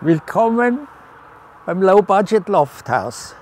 Willkommen beim Low-Budget Lofthaus.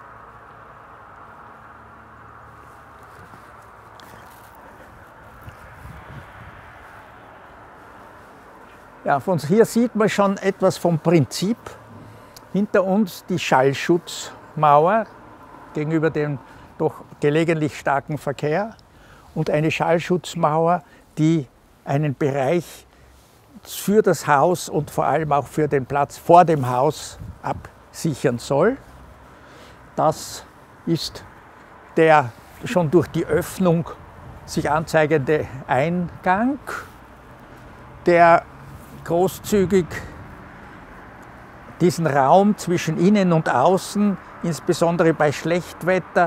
Ja, von hier sieht man schon etwas vom Prinzip. Hinter uns die Schallschutzmauer gegenüber dem doch gelegentlich starken Verkehr und eine Schallschutzmauer, die einen Bereich für das Haus und vor allem auch für den Platz vor dem Haus absichern soll. Das ist der schon durch die Öffnung sich anzeigende Eingang, der großzügig diesen Raum zwischen innen und außen, insbesondere bei Schlechtwetter,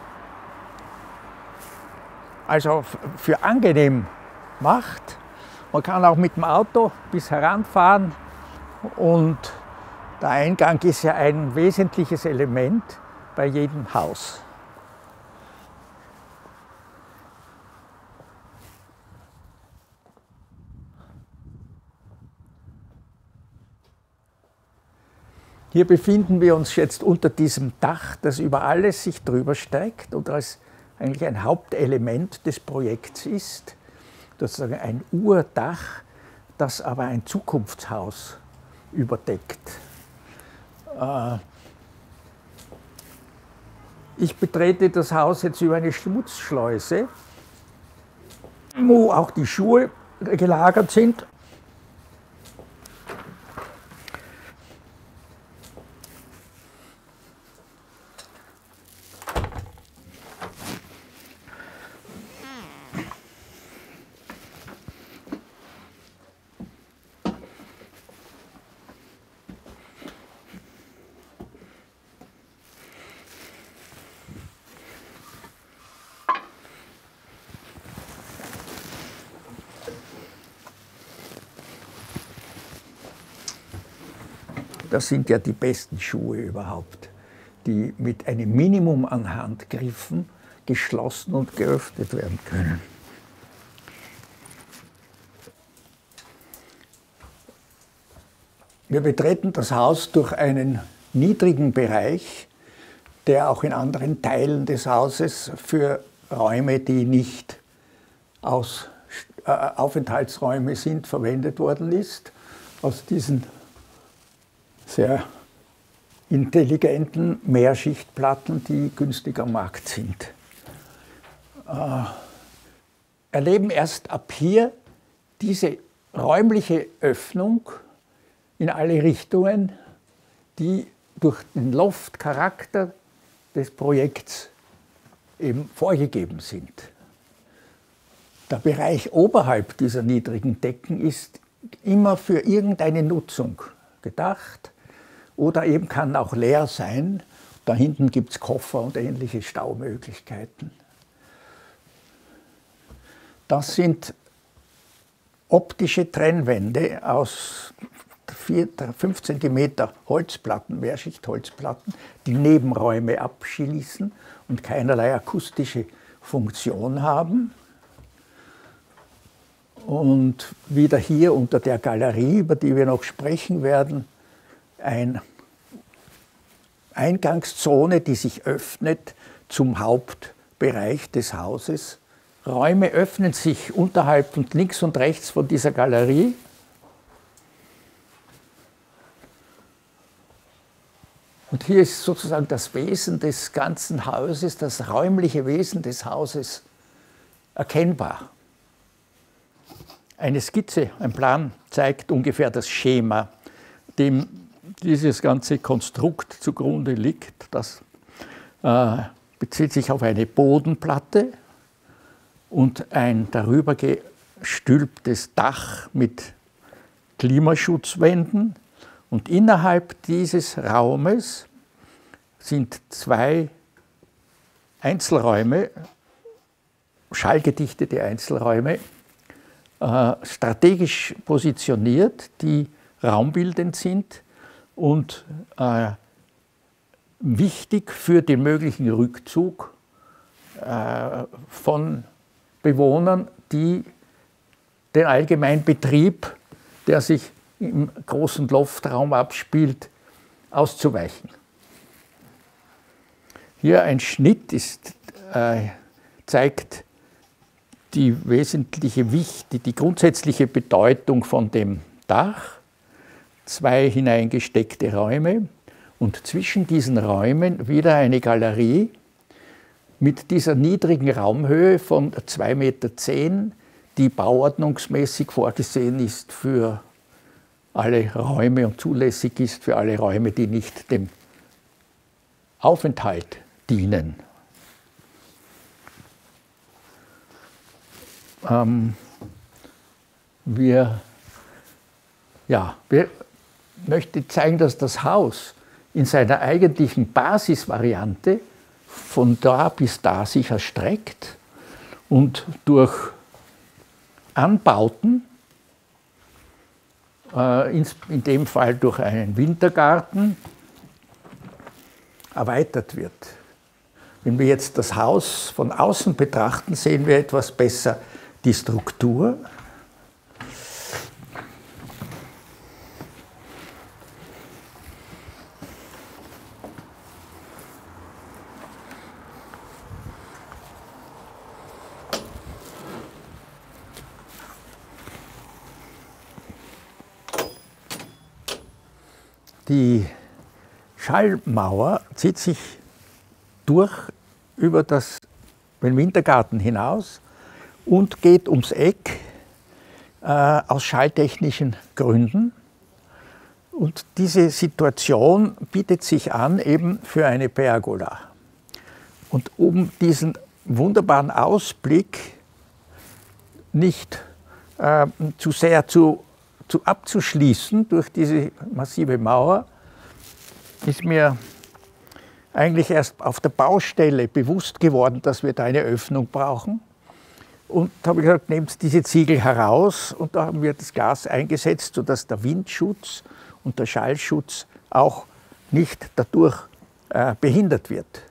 also für angenehm macht. Man kann auch mit dem Auto bis heranfahren und der Eingang ist ja ein wesentliches Element bei jedem Haus. Hier befinden wir uns jetzt unter diesem Dach, das über alles sich drüber streckt und das eigentlich ein Hauptelement des Projekts ist. Das ist ein Urdach, das aber ein Zukunftshaus überdeckt. Ich betrete das Haus jetzt über eine Schmutzschleuse, wo auch die Schuhe gelagert sind. Das sind ja die besten Schuhe überhaupt, die mit einem Minimum an Handgriffen geschlossen und geöffnet werden können. Wir betreten das Haus durch einen niedrigen Bereich, der auch in anderen Teilen des Hauses für Räume, die nicht Aufenthaltsräume sind, verwendet worden ist. Aus diesen sehr intelligenten Mehrschichtplatten, die günstig am Markt sind. Erleben erst ab hier diese räumliche Öffnung in alle Richtungen, die durch den Loft-Charakter des Projekts eben vorgegeben sind. Der Bereich oberhalb dieser niedrigen Decken ist immer für irgendeine Nutzung gedacht. Oder eben kann auch leer sein. Da hinten gibt es Koffer und ähnliche Staumöglichkeiten. Das sind optische Trennwände aus 5 cm Holzplatten, Mehrschichtholzplatten, die Nebenräume abschließen und keinerlei akustische Funktion haben. Und wieder hier unter der Galerie, über die wir noch sprechen werden, eine Eingangszone, die sich öffnet zum Hauptbereich des Hauses. Räume öffnen sich unterhalb und links und rechts von dieser Galerie. Und hier ist sozusagen das Wesen des ganzen Hauses, das räumliche Wesen des Hauses erkennbar. Eine Skizze, ein Plan zeigt ungefähr das Schema, dem dieses ganze Konstrukt zugrunde liegt. Das bezieht sich auf eine Bodenplatte und ein darüber gestülptes Dach mit Klimaschutzwänden. Und innerhalb dieses Raumes sind 2 Einzelräume, schallgedichtete Einzelräume, strategisch positioniert, die raumbildend sind und wichtig für den möglichen Rückzug von Bewohnern, die den Allgemeinbetrieb, der sich im großen Loftraum abspielt, auszuweichen. Hier ein Schnitt zeigt die die grundsätzliche Bedeutung von dem Dach. 2 hineingesteckte Räume und zwischen diesen Räumen wieder eine Galerie mit dieser niedrigen Raumhöhe von 2,10 Meter, die bauordnungsmäßig vorgesehen ist für alle Räume und zulässig ist für alle Räume, die nicht dem Aufenthalt dienen. Wir möchten zeigen, dass das Haus in seiner eigentlichen Basisvariante von da bis da sich erstreckt und durch Anbauten, in dem Fall durch einen Wintergarten, erweitert wird. Wenn wir jetzt das Haus von außen betrachten, sehen wir etwas besser die Struktur. Die Schallmauer zieht sich durch über den Wintergarten hinaus und geht ums Eck aus schalltechnischen Gründen. Und diese Situation bietet sich an eben für eine Pergola. Und um diesen wunderbaren Ausblick nicht zu sehr abzuschließen durch diese massive Mauer, ist mir eigentlich erst auf der Baustelle bewusst geworden, dass wir da eine Öffnung brauchen. Und da habe ich gesagt, nehmt diese Ziegel heraus, und da haben wir das Glas eingesetzt, sodass der Windschutz und der Schallschutz auch nicht dadurch behindert wird.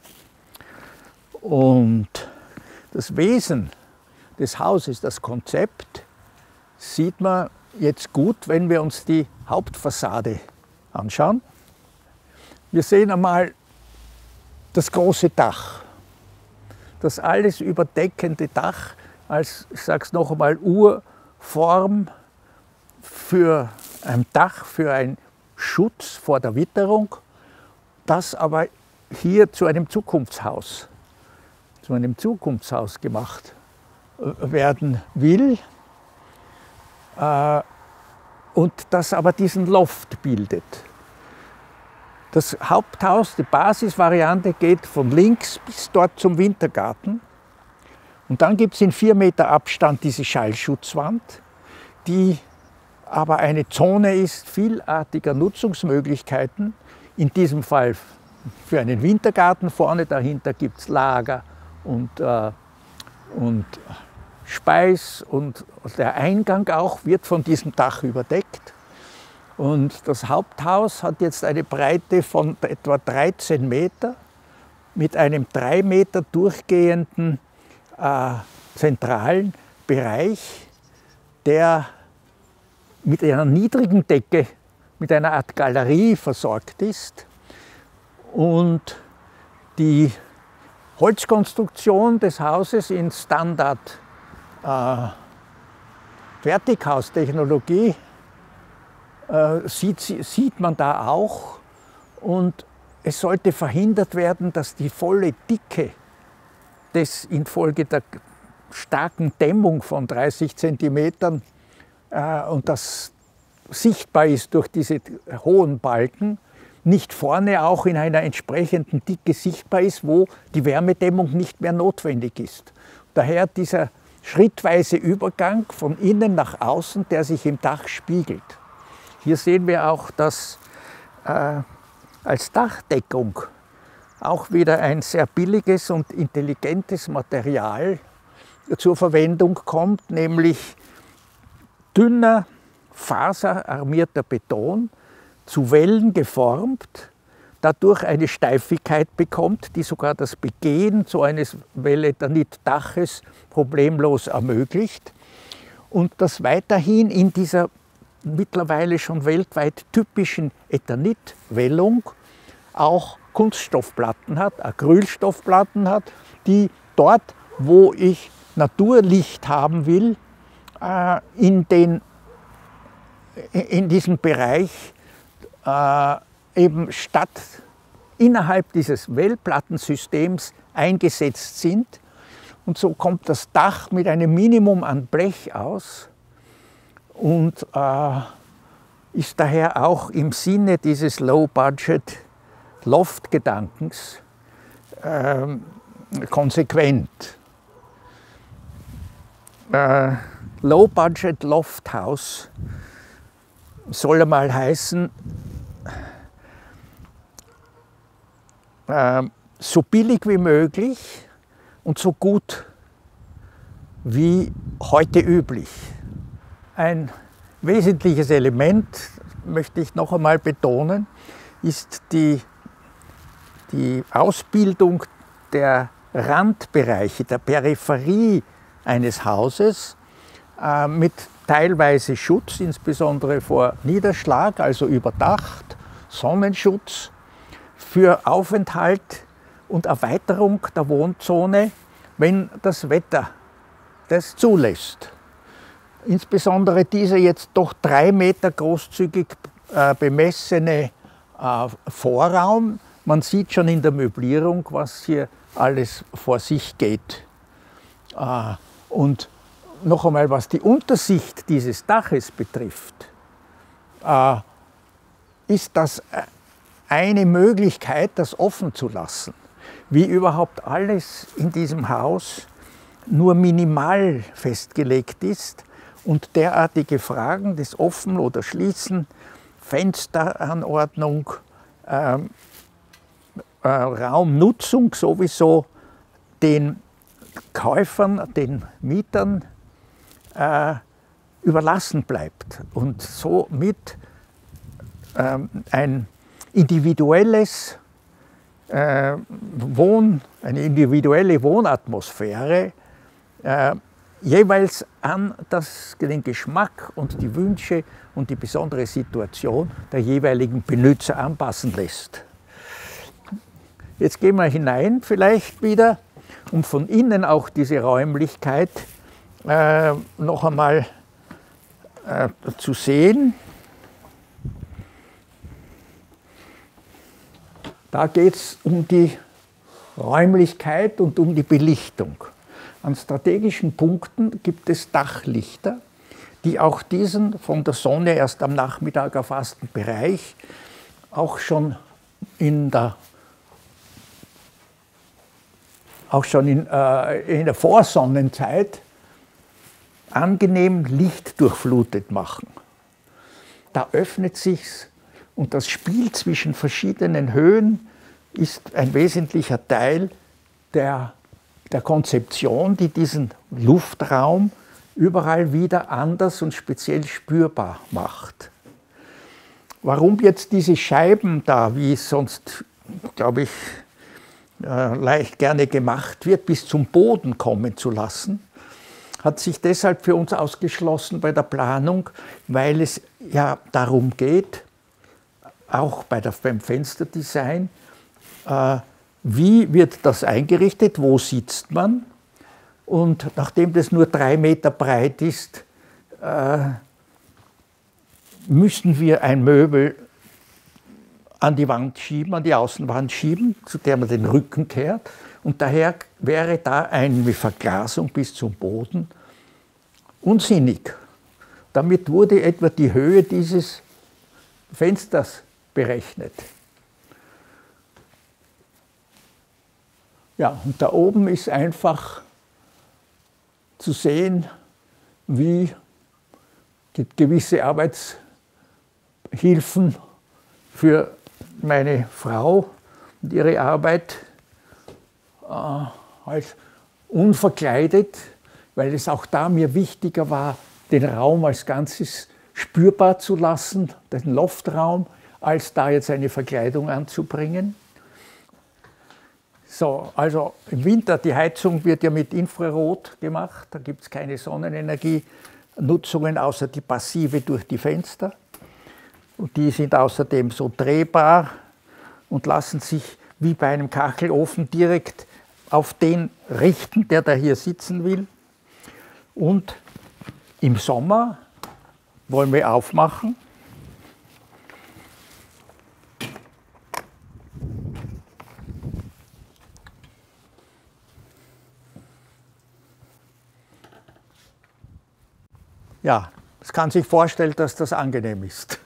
Und das Wesen des Hauses, das Konzept, sieht man jetzt gut, wenn wir uns die Hauptfassade anschauen. Wir sehen einmal das große Dach, das alles überdeckende Dach als, ich sage es noch einmal, Urform für ein Dach, für einen Schutz vor der Witterung, das aber hier zu einem Zukunftshaus gemacht werden will. Und das aber diesen Loft bildet. Das Haupthaus, die Basisvariante, geht von links bis dort zum Wintergarten. Und dann gibt es in 4 Meter Abstand diese Schallschutzwand, die aber eine Zone ist vielartiger Nutzungsmöglichkeiten. In diesem Fall für einen Wintergarten. Vorne dahinter gibt es Lager und Speis, und der Eingang auch wird von diesem Dach überdeckt. Und das Haupthaus hat jetzt eine Breite von etwa 13 Meter mit einem 3 Meter durchgehenden zentralen Bereich, der mit einer niedrigen Decke, mit einer Art Galerie versorgt ist. Und die Holzkonstruktion des Hauses in Standard Fertighaustechnologie sieht man da auch, und es sollte verhindert werden, dass die volle Dicke des infolge der starken Dämmung von 30 Zentimetern und das sichtbar ist durch diese hohen Balken, nicht vorne auch in einer entsprechenden Dicke sichtbar ist, wo die Wärmedämmung nicht mehr notwendig ist. Daher dieser schrittweise Übergang von innen nach außen, der sich im Dach spiegelt. Hier sehen wir auch, dass als Dachdeckung auch wieder ein sehr billiges und intelligentes Material zur Verwendung kommt, nämlich dünner, faserarmierter Beton, zu Wellen geformt, dadurch eine Steifigkeit bekommt, die sogar das Begehen so eines Welleternit-Daches problemlos ermöglicht, und das weiterhin in dieser mittlerweile schon weltweit typischen Eternitwellung auch Kunststoffplatten hat, Acrylstoffplatten hat, die dort, wo ich Naturlicht haben will, in diesem Bereich eben statt innerhalb dieses Wellplattensystems eingesetzt sind. Und so kommt das Dach mit einem Minimum an Blech aus und ist daher auch im Sinne dieses Low-Budget-Loft-Gedankens konsequent. Low-Budget-Loft-Haus soll einmal heißen, so billig wie möglich und so gut wie heute üblich. Ein wesentliches Element, möchte ich noch einmal betonen, ist die Ausbildung der Randbereiche, der Peripherie eines Hauses mit teilweise Schutz, insbesondere vor Niederschlag, also überdacht, Sonnenschutz, für Aufenthalt und Erweiterung der Wohnzone, wenn das Wetter das zulässt. Insbesondere dieser jetzt doch 3 Meter großzügig bemessene Vorraum. Man sieht schon in der Möblierung, was hier alles vor sich geht. Und noch einmal, was die Untersicht dieses Daches betrifft, ist das eine Möglichkeit, das offen zu lassen. Wie überhaupt alles in diesem Haus nur minimal festgelegt ist und derartige Fragen des Offen- oder Schließen, Fensteranordnung, Raumnutzung sowieso den Käufern, den Mietern überlassen bleibt und somit eine individuelle Wohnatmosphäre jeweils an den Geschmack und die Wünsche und die besondere Situation der jeweiligen Benutzer anpassen lässt. Jetzt gehen wir hinein vielleicht wieder, um von innen auch diese Räumlichkeit noch einmal zu sehen. Da geht es um die Räumlichkeit und um die Belichtung. An strategischen Punkten gibt es Dachlichter, die auch diesen von der Sonne erst am Nachmittag erfassten Bereich auch schon in der Vorsonnenzeit angenehm lichtdurchflutet machen. Da öffnet sich's und das Spiel zwischen verschiedenen Höhen ist ein wesentlicher Teil der Konzeption, die diesen Luftraum überall wieder anders und speziell spürbar macht. Warum jetzt diese Scheiben da, wie es sonst, glaube ich, leicht gerne gemacht wird, bis zum Boden kommen zu lassen, hat sich deshalb für uns ausgeschlossen bei der Planung, weil es ja darum geht, auch beim Fensterdesign, wie wird das eingerichtet, wo sitzt man? Und nachdem das nur 3 Meter breit ist, müssen wir ein Möbel an die Wand schieben, an die Außenwand schieben, zu der man den Rücken kehrt. Und daher wäre da eine Verglasung bis zum Boden unsinnig. Damit wurde etwa die Höhe dieses Fensters berechnet. Ja, und da oben ist einfach zu sehen, wie gewisse Arbeitshilfen für meine Frau und ihre Arbeit halt unverkleidet, weil es auch da mir wichtiger war, den Raum als Ganzes spürbar zu lassen, den Loftraum, als da jetzt eine Verkleidung anzubringen. So, also im Winter, die Heizung wird ja mit Infrarot gemacht, da gibt es keine Sonnenenergie Nutzungen außer die passive durch die Fenster. Und die sind außerdem so drehbar und lassen sich wie bei einem Kachelofen direkt auf den richten, der da hier sitzen will. Und im Sommer wollen wir aufmachen. Ja, es kann sich vorstellen, dass das angenehm ist.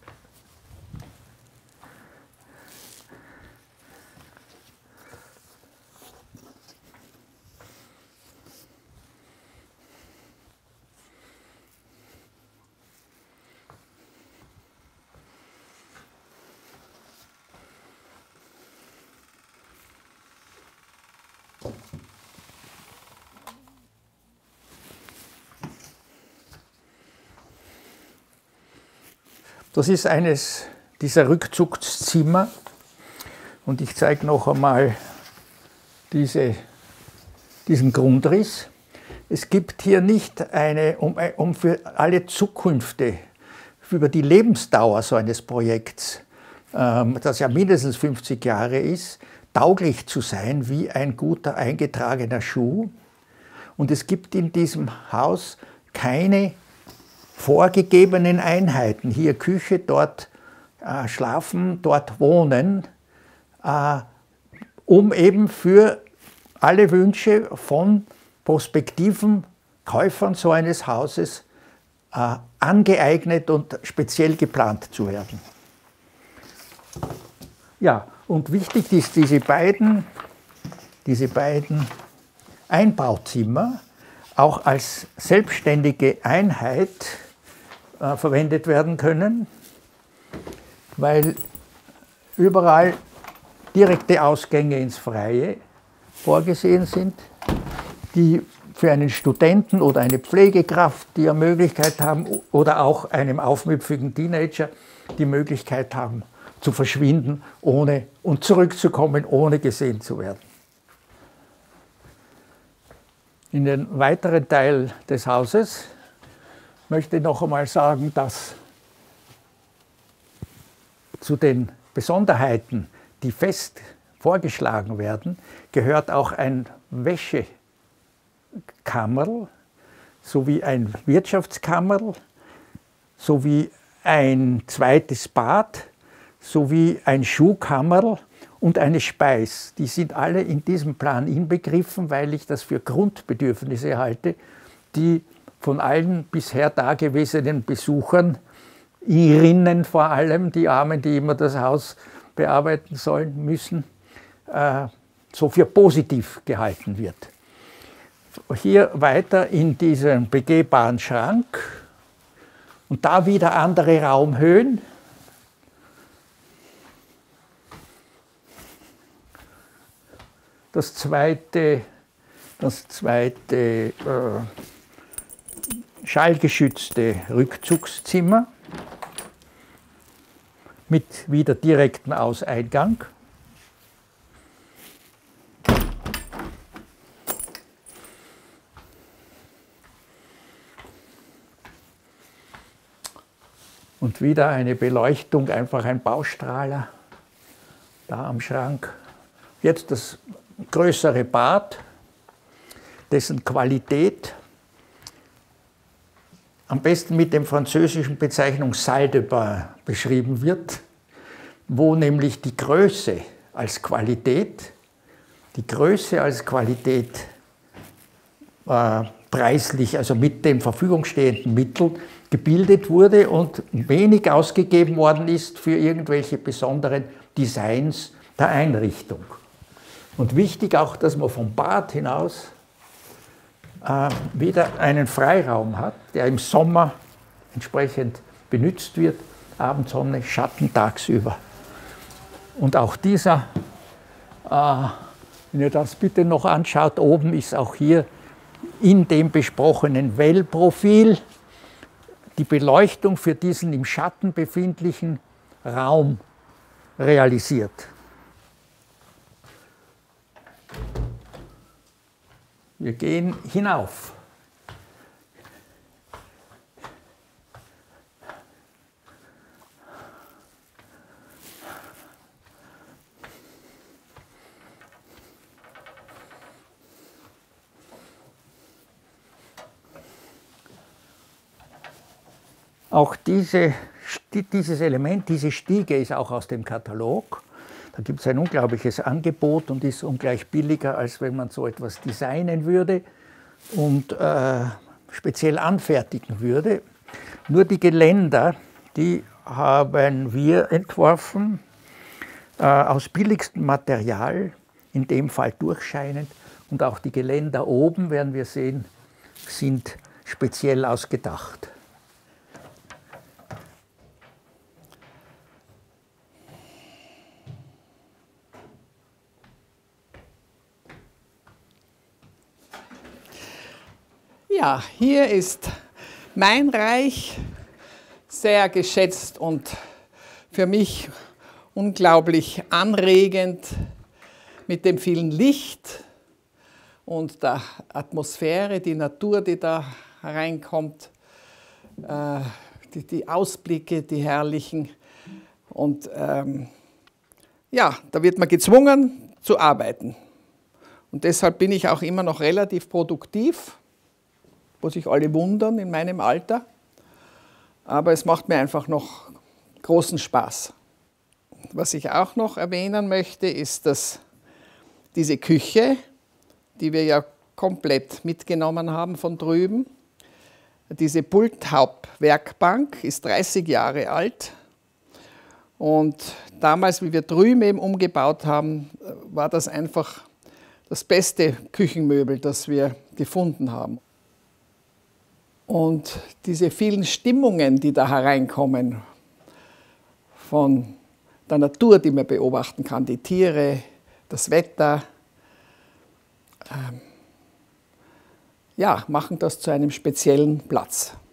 Das ist eines dieser Rückzugszimmer und ich zeige noch einmal diesen Grundriss. Es gibt hier nicht um für alle Zukünfte, über die Lebensdauer so eines Projekts, das ja mindestens 50 Jahre ist, tauglich zu sein wie ein guter eingetragener Schuh. Und es gibt in diesem Haus keine vorgegebenen Einheiten. Hier Küche, dort schlafen, dort wohnen, um eben für alle Wünsche von prospektiven Käufern so eines Hauses angeeignet und speziell geplant zu werden. Ja, und wichtig ist, diese beiden Einbauzimmer auch als selbstständige Einheit verwendet werden können, weil überall direkte Ausgänge ins Freie vorgesehen sind, die für einen Studenten oder eine Pflegekraft die Möglichkeit haben oder auch einem aufmüpfigen Teenager die Möglichkeit haben, zu verschwinden und zurückzukommen, ohne gesehen zu werden. In den weiteren Teil des Hauses möchte ich noch einmal sagen, dass zu den Besonderheiten, die fest vorgeschlagen werden, gehört auch ein Wäschekammerl sowie ein Wirtschaftskammerl sowie ein zweites Bad sowie ein Schuhkammerl und eine Speis. Die sind alle in diesem Plan inbegriffen, weil ich das für Grundbedürfnisse halte, die von allen bisher dagewesenen Besuchern, Irinnen vor allem, die Armen, die immer das Haus bearbeiten sollen müssen, so für positiv gehalten wird. Hier weiter in diesem begehbaren Schrank und da wieder andere Raumhöhen. Das zweite schallgeschützte Rückzugszimmer mit wieder direktem Auseingang. Und wieder eine Beleuchtung, einfach ein Baustrahler da am Schrank. Jetzt das größere Bad, dessen Qualität am besten mit der französischen Bezeichnung Salle de Bain beschrieben wird, wo nämlich die Größe als Qualität preislich, also mit den zur Verfügung stehenden Mitteln, gebildet wurde und wenig ausgegeben worden ist für irgendwelche besonderen Designs der Einrichtung. Und wichtig auch, dass man vom Bad hinaus wieder einen Freiraum hat, der im Sommer entsprechend benutzt wird, Abendsonne, Schatten tagsüber. Und auch dieser, wenn ihr das bitte noch anschaut, oben ist auch hier in dem besprochenen Well-Profil die Beleuchtung für diesen im Schatten befindlichen Raum realisiert. Wir gehen hinauf. Auch dieses Element, diese Stiege ist auch aus dem Katalog. Da gibt es ein unglaubliches Angebot und ist ungleich billiger, als wenn man so etwas designen würde und speziell anfertigen würde. Nur die Geländer, die haben wir entworfen, aus billigstem Material, in dem Fall durchscheinend. Und auch die Geländer oben, werden wir sehen, sind speziell ausgedacht. Ja, hier ist mein Reich, sehr geschätzt und für mich unglaublich anregend mit dem vielen Licht und der Atmosphäre, die Natur, die da hereinkommt, die Ausblicke, die herrlichen. Und ja, da wird man gezwungen zu arbeiten. Und deshalb bin ich auch immer noch relativ produktiv, wo sich alle wundern in meinem Alter. Aber es macht mir einfach noch großen Spaß. Was ich auch noch erwähnen möchte, ist, dass diese Küche, die wir ja komplett mitgenommen haben von drüben, diese Pulthauptwerkbank ist 30 Jahre alt. Und damals, wie wir drüben eben umgebaut haben, war das einfach das beste Küchenmöbel, das wir gefunden haben. Und diese vielen Stimmungen, die da hereinkommen, von der Natur, die man beobachten kann, die Tiere, das Wetter, ja, machen das zu einem speziellen Platz.